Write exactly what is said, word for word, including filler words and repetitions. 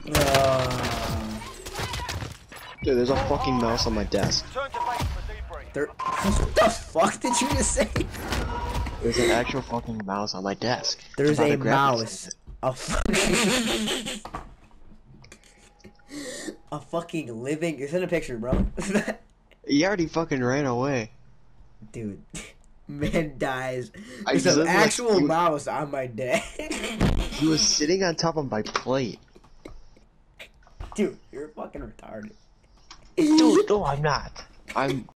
Uh, Dude, there's a fucking mouse on my desk. there, what the fuck did you just say? There's an actual fucking mouse on my desk. There's I'm about a to grab mouse. A fucking... a fucking living... Send a picture, bro. He already fucking ran away. Dude. Man dies. I There's an literally- actual he- mouse on my desk. He was sitting on top of my plate. Dude, you're fucking retarded. Dude, no, I'm not. I'm